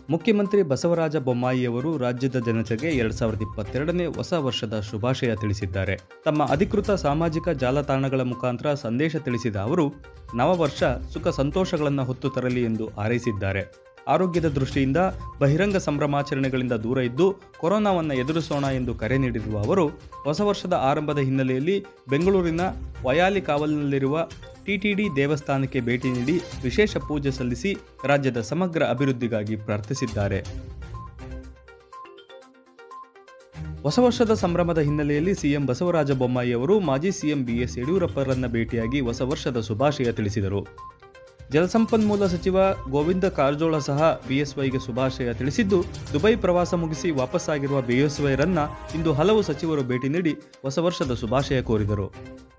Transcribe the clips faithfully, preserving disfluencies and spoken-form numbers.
ಮುಖ್ಯಮಂತ್ರಿ ಬಸವರಾಜ ಬೊಮ್ಮಾಯಿಯವರು ರಾಜ್ಯದ ಜನತೆಗೆ ಎರಡ್ ಸಾವಿರದ ಇಪ್ಪತ್ತೆರಡನೇ ಹೊಸ ವರ್ಷದ ಶುಭಾಶಯ ತಿಳಿಸಿದ್ದಾರೆ. ತಮ್ಮ ಅಧಿಕೃತ ಸಾಮಾಜಿಕ ಜಾಲತಾಣಗಳ ಮುಖಾಂತರ ಸಂದೇಶ ತಿಳಿಸಿದ ಅವರು, ನವವರ್ಷ ಸುಖ ಸಂತೋಷಗಳನ್ನು ಹೊತ್ತು ತರಲಿ ಎಂದು ಹಾರೈಸಿದ್ದಾರೆ. ಆರೋಗ್ಯದ ದೃಷ್ಟಿಯಿಂದ ಬಹಿರಂಗ ಸಂಭ್ರಮಾಚರಣೆಗಳಿಂದ ದೂರ ಇದ್ದು ಕೊರೋನಾವನ್ನು ಎದುರಿಸೋಣ ಎಂದು ಕರೆ ನೀಡಿರುವ ಅವರು, ಹೊಸ ವರ್ಷದ ಆರಂಭದ ಹಿನ್ನೆಲೆಯಲ್ಲಿ ಬೆಂಗಳೂರಿನ ವಯಾಲಿ ಕಾವಲಿನಲ್ಲಿರುವ ಟಿಟಿಡಿ ದೇವಸ್ಥಾನಕ್ಕೆ ಭೇಟಿ ನೀಡಿ ವಿಶೇಷ ಪೂಜೆ ಸಲ್ಲಿಸಿ ರಾಜ್ಯದ ಸಮಗ್ರ ಅಭಿವೃದ್ಧಿಗಾಗಿ ಪ್ರಾರ್ಥಿಸಿದ್ದಾರೆ. ಹೊಸ ವರ್ಷದ ಸಂಭ್ರಮದ ಹಿನ್ನೆಲೆಯಲ್ಲಿ ಸಿಎಂ ಬಸವರಾಜ ಬೊಮ್ಮಾಯಿ ಅವರು ಮಾಜಿ ಸಿಎಂ ಬಿಎಸ್ ಯಡಿಯೂರಪ್ಪರನ್ನ ಭೇಟಿಯಾಗಿ ಹೊಸ ವರ್ಷದ ಶುಭಾಶಯ ತಿಳಿಸಿದರು. ಜಲಸಂಪನ್ಮೂಲ ಸಚಿವ ಗೋವಿಂದ ಕಾರಜೋಳ ಸಹ ಬಿಎಸ್ವೈಗೆ ಶುಭಾಶಯ ತಿಳಿಸಿದ್ದು, ದುಬೈ ಪ್ರವಾಸ ಮುಗಿಸಿ ವಾಪಸ್ಸಾಗಿರುವ ಬಿಎಸ್ವೈರನ್ನ ಇಂದು ಹಲವು ಸಚಿವರು ಭೇಟಿ ನೀಡಿ ಹೊಸ ವರ್ಷದ ಶುಭಾಶಯ ಕೋರಿದರು.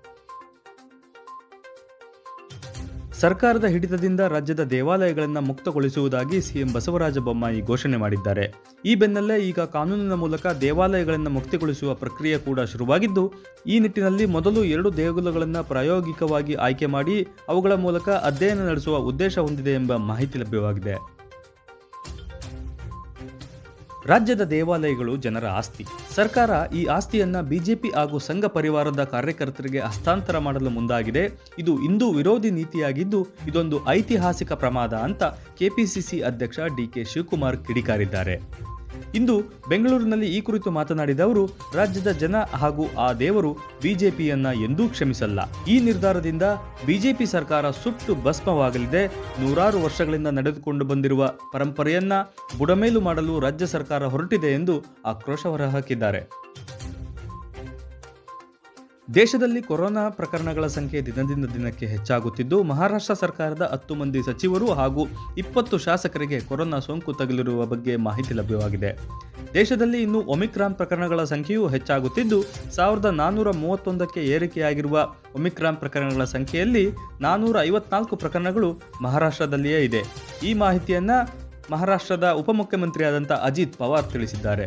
ಸರ್ಕಾರದ ಹಿಡಿತದಿಂದ ರಾಜ್ಯದ ದೇವಾಲಯಗಳನ್ನು ಮುಕ್ತಗೊಳಿಸುವುದಾಗಿ ಸಿಎಂ ಬಸವರಾಜ ಬೊಮ್ಮಾಯಿ ಘೋಷಣೆ ಮಾಡಿದ್ದಾರೆ. ಈ ಬೆನ್ನಲ್ಲೇ ಈಗ ಕಾನೂನಿನ ಮೂಲಕ ದೇವಾಲಯಗಳನ್ನು ಮುಕ್ತಿಗೊಳಿಸುವ ಪ್ರಕ್ರಿಯೆ ಕೂಡ ಶುರುವಾಗಿದ್ದು, ಈ ನಿಟ್ಟಿನಲ್ಲಿ ಮೊದಲು ಎರಡು ದೇಗುಲಗಳನ್ನು ಪ್ರಾಯೋಗಿಕವಾಗಿ ಆಯ್ಕೆ ಮಾಡಿ ಅವುಗಳ ಮೂಲಕ ಅಧ್ಯಯನ ನಡೆಸುವ ಉದ್ದೇಶ ಹೊಂದಿದೆ ಎಂಬ ಮಾಹಿತಿ ಲಭ್ಯವಾಗಿದೆ. ರಾಜ್ಯದ ದೇವಾಲಯಗಳು ಜನರ ಆಸ್ತಿ. ಸರ್ಕಾರ ಈ ಆಸ್ತಿಯನ್ನ ಬಿಜೆಪಿ ಹಾಗೂ ಸಂಘ ಪರಿವಾರದ ಕಾರ್ಯಕರ್ತರಿಗೆ ಹಸ್ತಾಂತರ ಮಾಡಲು ಮುಂದಾಗಿದೆ. ಇದು ಹಿಂದೂ ವಿರೋಧಿ ನೀತಿಯಾಗಿದ್ದು, ಇದೊಂದು ಐತಿಹಾಸಿಕ ಪ್ರಮಾದ ಅಂತ ಕೆಪಿಸಿಸಿ ಅಧ್ಯಕ್ಷ ಡಿಕೆ ಶಿವಕುಮಾರ್ ಕಿಡಿಕಾರಿದ್ದಾರೆ. ಇಂದು ಬೆಂಗಳೂರಿನಲ್ಲಿ ಈ ಕುರಿತು ಮಾತನಾಡಿದ ಅವರು, ರಾಜ್ಯದ ಜನ ಹಾಗೂ ಆ ದೇವರು ಬಿಜೆಪಿಯನ್ನ ಎಂದೂ ಕ್ಷಮಿಸಲ್ಲ. ಈ ನಿರ್ಧಾರದಿಂದ ಬಿಜೆಪಿ ಸರ್ಕಾರ ಸುಟ್ಟು ಭಸ್ಮವಾಗಲಿದೆ. ನೂರಾರು ವರ್ಷಗಳಿಂದ ನಡೆದುಕೊಂಡು ಬಂದಿರುವ ಪರಂಪರೆಯನ್ನ ಬುಡಮೇಲು ಮಾಡಲು ರಾಜ್ಯ ಸರ್ಕಾರ ಹೊರಟಿದೆ ಎಂದು ಆಕ್ರೋಶ ಹೊರಹಾಕಿದ್ದಾರೆ. ದೇಶದಲ್ಲಿ ಕೊರೋನಾ ಪ್ರಕರಣಗಳ ಸಂಖ್ಯೆ ದಿನದಿಂದ ದಿನಕ್ಕೆ ಹೆಚ್ಚಾಗುತ್ತಿದ್ದು, ಮಹಾರಾಷ್ಟ್ರ ಸರ್ಕಾರದ ಹತ್ತು ಮಂದಿ ಸಚಿವರು ಹಾಗೂ ಇಪ್ಪತ್ತು ಶಾಸಕರಿಗೆ ಕೊರೋನಾ ಸೋಂಕು ತಗುಲಿರುವ ಬಗ್ಗೆ ಮಾಹಿತಿ ಲಭ್ಯವಾಗಿದೆ. ದೇಶದಲ್ಲಿ ಇನ್ನು ಒಮಿಕ್ರಾನ್ ಪ್ರಕರಣಗಳ ಸಂಖ್ಯೆಯೂ ಹೆಚ್ಚಾಗುತ್ತಿದ್ದು, ಸಾವಿರದ ನಾನ್ನೂರ ಮೂವತ್ತೊಂದಕ್ಕೆ ಏರಿಕೆಯಾಗಿರುವ ಒಮಿಕ್ರಾನ್ ಪ್ರಕರಣಗಳ ಸಂಖ್ಯೆಯಲ್ಲಿ ನಾನ್ನೂರ ಐವತ್ನಾಲ್ಕು ಪ್ರಕರಣಗಳು ಮಹಾರಾಷ್ಟ್ರದಲ್ಲಿಯೇ ಇದೆ. ಈ ಮಾಹಿತಿಯನ್ನ ಮಹಾರಾಷ್ಟ್ರದ ಉಪಮುಖ್ಯಮಂತ್ರಿಯಾದಂಥ ಅಜಿತ್ ಪವಾರ್ ತಿಳಿಸಿದ್ದಾರೆ.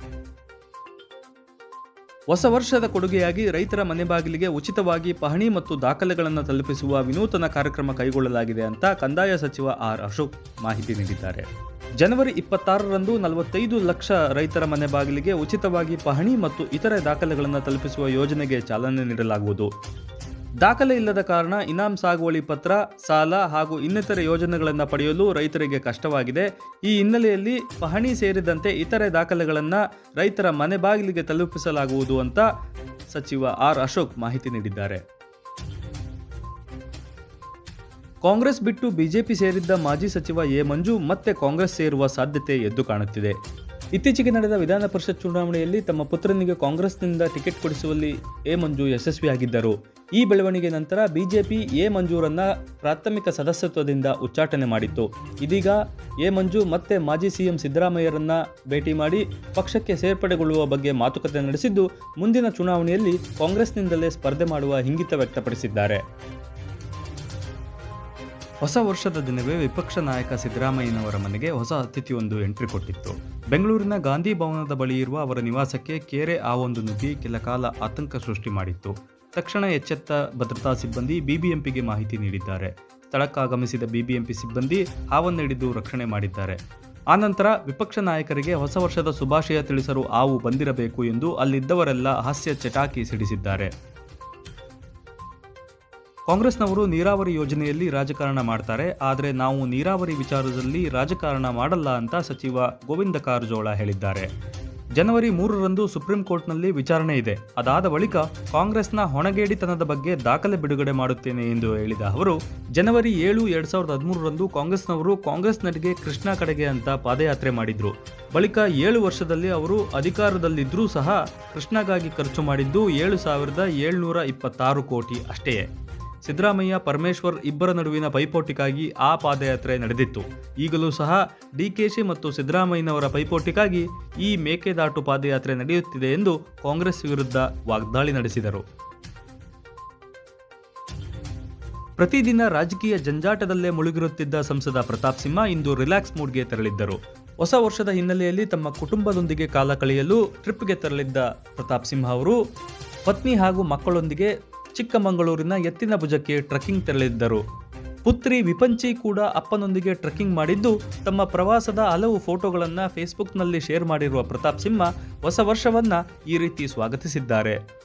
ಹೊಸ ವರ್ಷದ ಕೊಡುಗೆಯಾಗಿ ರೈತರ ಮನೆ ಬಾಗಿಲಿಗೆ ಉಚಿತವಾಗಿ ಪಹಣಿ ಮತ್ತು ದಾಖಲೆಗಳನ್ನು ತಲುಪಿಸುವ ವಿನೂತನ ಕಾರ್ಯಕ್ರಮ ಕೈಗೊಳ್ಳಲಾಗಿದೆ ಅಂತ ಕಂದಾಯ ಸಚಿವ ಆರ್ ಅಶೋಕ್ ಮಾಹಿತಿ ನೀಡಿದ್ದಾರೆ. ಜನವರಿ ಇಪ್ಪತ್ತಾರರಂದು ನಲವತ್ತೈದು ಲಕ್ಷ ರೈತರ ಮನೆ ಬಾಗಿಲಿಗೆ ಉಚಿತವಾಗಿ ಪಹಣಿ ಮತ್ತು ಇತರೆ ದಾಖಲೆಗಳನ್ನು ತಲುಪಿಸುವ ಯೋಜನೆಗೆ ಚಾಲನೆ ನೀಡಲಾಗುವುದು. ದಾಖಲೆ ಇಲ್ಲದ ಕಾರಣ ಇನಾಮ್ ಸಾಗುವಳಿ ಪತ್ರ, ಸಾಲ ಹಾಗೂ ಇನ್ನಿತರೆ ಯೋಜನೆಗಳನ್ನು ಪಡೆಯಲು ರೈತರಿಗೆ ಕಷ್ಟವಾಗಿದೆ. ಈ ಹಿನ್ನೆಲೆಯಲ್ಲಿ ಪಹಣಿ ಸೇರಿದಂತೆ ಇತರೆ ದಾಖಲೆಗಳನ್ನು ರೈತರ ಮನೆ ಬಾಗಿಲಿಗೆ ತಲುಪಿಸಲಾಗುವುದು ಅಂತ ಸಚಿವ ಆರ್ ಅಶೋಕ್ ಮಾಹಿತಿ ನೀಡಿದ್ದಾರೆ. ಕಾಂಗ್ರೆಸ್ ಬಿಟ್ಟು ಬಿಜೆಪಿ ಸೇರಿದ್ದ ಮಾಜಿ ಸಚಿವ ಎ ಮಂಜು ಮತ್ತೆ ಕಾಂಗ್ರೆಸ್ ಸೇರುವ ಸಾಧ್ಯತೆ ಎದ್ದು ಕಾಣುತ್ತಿದೆ. ಇತ್ತೀಚೆಗೆ ನಡೆದ ವಿಧಾನ ಪರಿಷತ್ ಚುನಾವಣೆಯಲ್ಲಿ ತಮ್ಮ ಪುತ್ರನಿಗೆ ಕಾಂಗ್ರೆಸ್ನಿಂದ ಟಿಕೆಟ್ ಕೊಡಿಸುವಲ್ಲಿ ಎ ಮಂಜು ಯಶಸ್ವಿಯಾಗಿದ್ದರು. ಈ ಬೆಳವಣಿಗೆ ನಂತರ ಬಿಜೆಪಿ ಎ ಮಂಜೂರನ್ನ ಪ್ರಾಥಮಿಕ ಸದಸ್ಯತ್ವದಿಂದ ಉಚ್ಚಾಟನೆ ಮಾಡಿತ್ತು. ಇದೀಗ ಎ ಮಂಜು ಮತ್ತೆ ಮಾಜಿ ಸಿಎಂ ಸಿದ್ದರಾಮಯ್ಯರನ್ನ ಭೇಟಿ ಮಾಡಿ ಪಕ್ಷಕ್ಕೆ ಸೇರ್ಪಡೆಗೊಳ್ಳುವ ಬಗ್ಗೆ ಮಾತುಕತೆ ನಡೆಸಿದ್ದು, ಮುಂದಿನ ಚುನಾವಣೆಯಲ್ಲಿ ಕಾಂಗ್ರೆಸ್ನಿಂದಲೇ ಸ್ಪರ್ಧೆ ಮಾಡುವ ಇಂಗಿತ ವ್ಯಕ್ತಪಡಿಸಿದ್ದಾರೆ. ಹೊಸ ವರ್ಷದ ದಿನವೇ ವಿಪಕ್ಷ ನಾಯಕ ಸಿದ್ದರಾಮಯ್ಯನವರ ಮನೆಗೆ ಹೊಸ ಅತಿಥಿಯೊಂದು ಎಂಟ್ರಿ ಕೊಟ್ಟಿತ್ತು. ಬೆಂಗಳೂರಿನ ಗಾಂಧಿ ಭವನದ ಬಳಿ ಇರುವ ಅವರ ನಿವಾಸಕ್ಕೆ ಕೇರೆ ಹಾವೊಂದು ನುಗ್ಗಿ ಕೆಲಕಾಲ ಆತಂಕ ಸೃಷ್ಟಿ ಮಾಡಿತ್ತು. ತಕ್ಷಣ ಎಚ್ಚೆತ್ತ ಭದ್ರತಾ ಸಿಬ್ಬಂದಿ ಬಿಬಿಎಂಪಿಗೆ ಮಾಹಿತಿ ನೀಡಿದ್ದಾರೆ. ಸ್ಥಳಕ್ಕಾಗಮಿಸಿದ ಬಿಬಿಎಂಪಿ ಸಿಬ್ಬಂದಿ ಹಾವನ್ನು ಹಿಡಿದು ರಕ್ಷಣೆ ಮಾಡಿದ್ದಾರೆ. ಆನಂತರ ವಿಪಕ್ಷ ನಾಯಕರಿಗೆ ಹೊಸ ವರ್ಷದ ಶುಭಾಶಯ ತಿಳಿಸಲು ಹಾವು ಬಂದಿರಬೇಕು ಎಂದು ಅಲ್ಲಿದ್ದವರೆಲ್ಲ ಹಾಸ್ಯ ಚಟಾಕಿ ಸಿಡಿಸಿದ್ದಾರೆ. ಕಾಂಗ್ರೆಸ್ನವರು ನೀರಾವರಿ ಯೋಜನೆಯಲ್ಲಿ ರಾಜಕಾರಣ ಮಾಡ್ತಾರೆ, ಆದರೆ ನಾವು ನೀರಾವರಿ ವಿಚಾರದಲ್ಲಿ ರಾಜಕಾರಣ ಮಾಡಲ್ಲ ಅಂತ ಸಚಿವ ಗೋವಿಂದ ಕಾರಜೋಳ ಹೇಳಿದ್ದಾರೆ. ಜನವರಿ ಮೂರರಂದು ಸುಪ್ರೀಂ ಕೋರ್ಟ್ನಲ್ಲಿ ವಿಚಾರಣೆ ಇದೆ. ಅದಾದ ಬಳಿಕ ಕಾಂಗ್ರೆಸ್ನ ಹೊಣಗೇಡಿತನದ ಬಗ್ಗೆ ದಾಖಲೆ ಬಿಡುಗಡೆ ಮಾಡುತ್ತೇನೆ ಎಂದು ಹೇಳಿದ ಅವರು, ಜನವರಿ ಏಳು ಎರಡ್ ಸಾವಿರದ ಹದಿಮೂರರಂದು ಕಾಂಗ್ರೆಸ್ನವರು ಕಾಂಗ್ರೆಸ್ ನಡಿಗೆ ಕೃಷ್ಣಾ ಕಡೆಗೆ ಅಂತ ಪಾದಯಾತ್ರೆ ಮಾಡಿದ್ರು. ಬಳಿಕ ಏಳು ವರ್ಷದಲ್ಲಿ ಅವರು ಅಧಿಕಾರದಲ್ಲಿದ್ದರೂ ಸಹ ಕೃಷ್ಣಾಗಾಗಿ ಖರ್ಚು ಮಾಡಿದ್ದು ಏಳು ಸಾವಿರದ ಏಳ್ನೂರ ಇಪ್ಪತ್ತಾರು ಕೋಟಿ ಅಷ್ಟೇ. ಸಿದ್ದರಾಮಯ್ಯ ಪರಮೇಶ್ವರ್ ಇಬ್ಬರ ನಡುವಿನ ಪೈಪೋಟಿಗಾಗಿ ಆ ಪಾದಯಾತ್ರೆ ನಡೆದಿತ್ತು. ಈಗಲೂ ಸಹ ಡಿಕೆಶಿ ಮತ್ತು ಸಿದ್ದರಾಮಯ್ಯನವರ ಪೈಪೋಟಿಗಾಗಿ ಈ ಮೇಕೆದಾಟು ಪಾದಯಾತ್ರೆ ನಡೆಯುತ್ತಿದೆ ಎಂದು ಕಾಂಗ್ರೆಸ್ ವಿರುದ್ಧ ವಾಗ್ದಾಳಿ ನಡೆಸಿದರು. ಪ್ರತಿದಿನ ರಾಜಕೀಯ ಜಂಜಾಟದಲ್ಲೇ ಮುಳುಗಿರುತ್ತಿದ್ದ ಸಂಸದ ಪ್ರತಾಪ್ ಸಿಂಹ ಇಂದು ರಿಲ್ಯಾಕ್ಸ್ ಮೂಡ್ಗೆ ತೆರಳಿದ್ದರು. ಹೊಸ ವರ್ಷದ ಹಿನ್ನೆಲೆಯಲ್ಲಿ ತಮ್ಮ ಕುಟುಂಬದೊಂದಿಗೆ ಕಾಲ ಕಳೆಯಲು ಟ್ರಿಪ್ಗೆ ತೆರಳಿದ್ದ ಪ್ರತಾಪ್ ಸಿಂಹ ಅವರು ಪತ್ನಿ ಹಾಗೂ ಮಕ್ಕಳೊಂದಿಗೆ ಚಿಕ್ಕಮಗಳೂರಿನ ಎತ್ತಿನ ಭುಜಕ್ಕೆ ಟ್ರೆಕ್ಕಿಂಗ್ ತೆರಳಿದ್ದರು. ಪುತ್ರಿ ವಿಪಂಚಿ ಕೂಡ ಅಪ್ಪನೊಂದಿಗೆ ಟ್ರೆಕ್ಕಿಂಗ್ ಮಾಡಿದ್ದು ತಮ್ಮ ಪ್ರವಾಸದ ಹಲವು ಫೋಟೋಗಳನ್ನು ಫೇಸ್ಬುಕ್ನಲ್ಲಿ ಶೇರ್ ಮಾಡಿರುವ ಪ್ರತಾಪ್ ಸಿಂಹ ಹೊಸ ವರ್ಷವನ್ನ ಈ ರೀತಿ ಸ್ವಾಗತಿಸಿದ್ದಾರೆ.